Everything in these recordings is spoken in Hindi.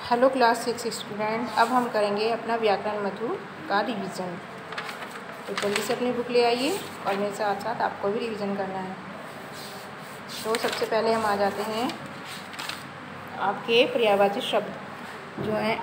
हेलो क्लास 6 स्टूडेंट, अब हम करेंगे अपना व्याकरण मधु का रिवीजन। तो जल्दी से अपनी बुक ले आइए और मेरे साथ साथ आपको भी रिवीजन करना है। तो सबसे पहले हम आ जाते हैं आपके पर्यायवाची शब्द जो हैं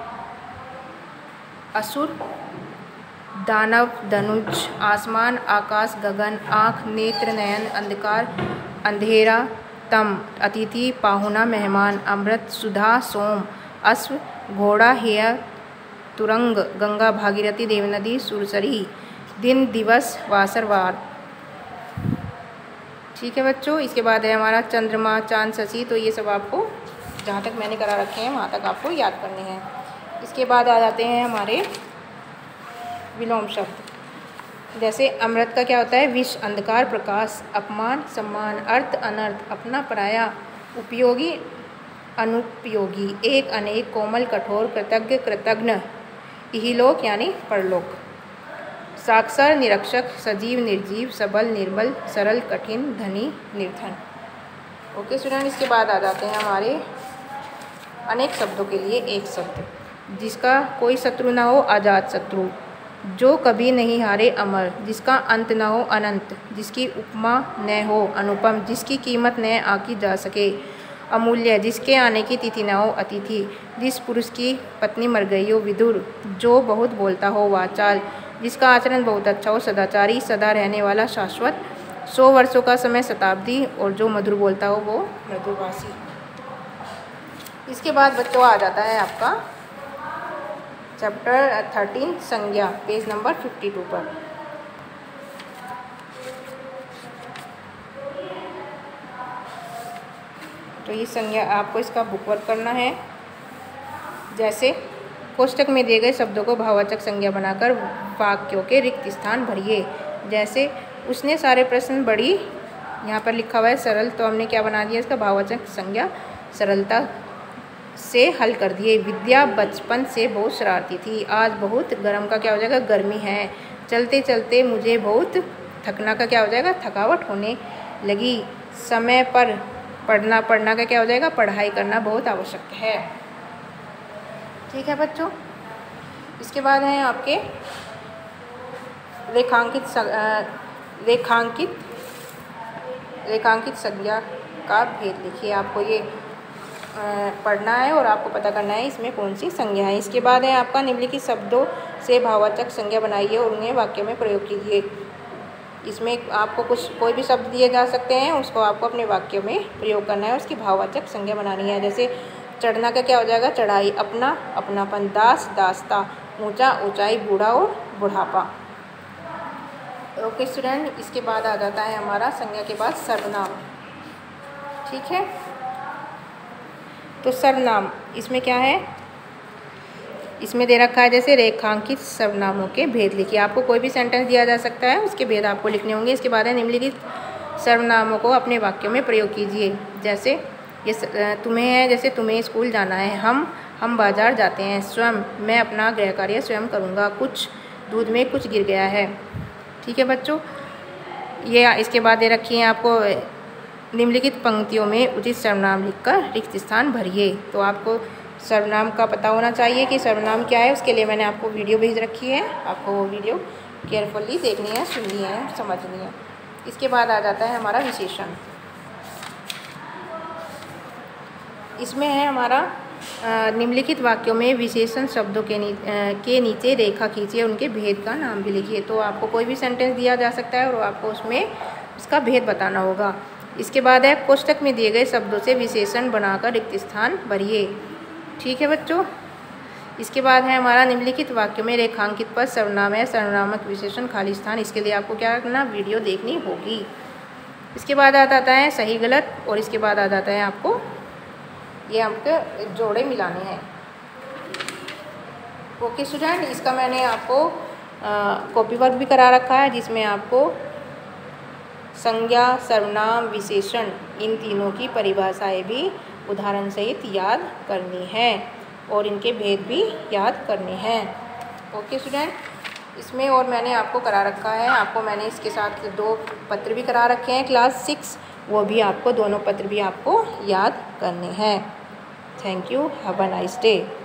असुर, दानव, धनुष, आसमान, आकाश, गगन, आँख, नेत्र, नयन, अंधकार, अंधेरा, तम, अतिथि, पाहुना, मेहमान, अमृत, सुधा, सोम, अश्व, घोड़ा, हेय, तुरंग, गंगा, भागीरथी, देवनदी, सुरसरी, दिन, दिवस, वासर, वार। ठीक है बच्चों, इसके बाद है हमारा चंद्रमा, चांद, शशि। तो ये सब आपको जहाँ तक मैंने करा रखे हैं वहाँ तक आपको याद करने हैं। इसके बाद आ जाते हैं हमारे विलोम शब्द। जैसे अमृत का क्या होता है? विष, अंधकार, प्रकाश, अपमान, सम्मान, अर्थ, अनर्थ, अपना, पराया, उपयोगी, अनुपयोगी, एक, अनेक, कोमल, कठोर, कृतज्ञ, कृतघ्न, इहलोक यानी परलोक, साक्षर, निरक्षक, सजीव, निर्जीव, सबल, निर्बल, सरल, कठिन, धनी, निर्धन। ओके स्टूडेंट, इसके बाद आ जाते हैं हमारे अनेक शब्दों के लिए एक शब्द। जिसका कोई शत्रु ना हो, अजात शत्रु। जो कभी नहीं हारे, अमर। जिसका अंत न हो, अनंत। जिसकी उपमा न हो, अनुपम। जिसकी कीमत न आकी जा सके, अमूल्य। जिसके आने की तिथि न हो, अतिथि। जिस पुरुष की पत्नी मर गई हो, विदुर। जो बहुत बोलता हो, वाचाल। जिसका आचरण बहुत अच्छा हो, सदाचारी। सदा रहने वाला, शाश्वत। 100 वर्षों का समय, शताब्दी। और जो मधुर बोलता हो वो मधुरभाषी। इसके बाद बच्चों आ जाता है आपका चैप्टर 13 संज्ञा, पेज नंबर 52 पर। तो ये संज्ञा आपको इसका बुक वर्क करना है। जैसे कोष्टक में दिए गए शब्दों को भाववाचक संज्ञा बनाकर वाक्यों के रिक्त स्थान भरिए। जैसे उसने सारे प्रश्न बड़ी, यहाँ पर लिखा हुआ है सरल, तो हमने क्या बना दिया इसका भाववाचक संज्ञा, सरलता से हल कर दिए। विद्या बचपन से बहुत शरारती थी। आज बहुत गर्म का क्या हो जाएगा? गर्मी है। चलते चलते मुझे बहुत थकना का क्या हो जाएगा? थकावट होने लगी। समय पर पढ़ना, पढ़ना का क्या हो जाएगा? पढ़ाई करना बहुत आवश्यक है। ठीक है बच्चों, इसके बाद हैं आपके रेखांकित संज्ञा का भेद लिखिए। आपको ये पढ़ना है और आपको पता करना है इसमें कौन सी संज्ञा है। इसके बाद है आपका निम्नलिखित शब्दों से भाववाचक संज्ञा बनाइए और उन्हें वाक्य में प्रयोग कीजिए। इसमें आपको कोई भी शब्द दिए जा सकते हैं, उसको आपको अपने वाक्य में प्रयोग करना है, उसकी भाववाचक संज्ञा बनानी है। जैसे चढ़ना का क्या हो जाएगा? चढ़ाई। अपना, अपनापन। दास, दासता। ऊंचा, ऊंचाई। बूढ़ा और बुढ़ापा। ओके स्टूडेंट, इसके बाद आ जाता है हमारा संज्ञा के बाद सर्वनाम। ठीक है, तो सर्वनाम इसमें क्या है? इसमें दे रखा है जैसे रेखांकित सर्वनामों के भेद लिखिए। आपको कोई भी सेंटेंस दिया जा सकता है, उसके भेद आपको लिखने होंगे। इसके बाद है निम्नलिखित सर्वनामों को अपने वाक्यों में प्रयोग कीजिए। जैसे ये तुम्हें है, जैसे तुम्हें स्कूल जाना है। हम बाजार जाते हैं। स्वयं, मैं अपना गृह कार्य स्वयं करूँगा। कुछ, दूध में कुछ गिर गया है। ठीक है बच्चों, ये इसके बाद दे रखी है आपको निम्नलिखित पंक्तियों में उचित सर्वनाम लिखकर रिक्त स्थान भरिए। तो आपको सर्वनाम का पता होना चाहिए कि सर्वनाम क्या है। उसके लिए मैंने आपको वीडियो भेज रखी है, आपको वो वीडियो केयरफुली देखनी है, सुननी है, समझनी है। इसके बाद आ जाता है हमारा विशेषण। इसमें है हमारा निम्नलिखित वाक्यों में विशेषण शब्दों के नीचे रेखा खींचिए, उनके भेद का नाम भी लिखिए। तो आपको कोई भी सेंटेंस दिया जा सकता है और आपको उसमें उसका भेद बताना होगा। इसके बाद है कोष्टक में दिए गए शब्दों से विशेषण बनाकर रिक्त स्थान भरिए। ठीक है बच्चों, इसके बाद है हमारा निम्नलिखित वाक्यों में रेखांकित पद सर्वनाम है, सर्वनामक विशेषण खाली स्थान। इसके लिए आपको क्या करना? वीडियो देखनी होगी। इसके बाद आ जाता है सही गलत, और इसके बाद आ जाता है आपको ये आपके जोड़े मिलाने हैं। ओके स्टूडेंट, इसका मैंने आपको कॉपी वर्क भी करा रखा है, जिसमें आपको संज्ञा, सर्वनाम, विशेषण, इन तीनों की परिभाषाएं भी उदाहरण सहित याद करनी है और इनके भेद भी याद करने हैं। ओके स्टूडेंट, इसमें और मैंने आपको करा रखा है, आपको मैंने इसके साथ 2 पत्र भी करा रखे हैं क्लास 6, वो भी आपको दोनों पत्र भी आपको याद करने हैं। Thank you, have a nice day.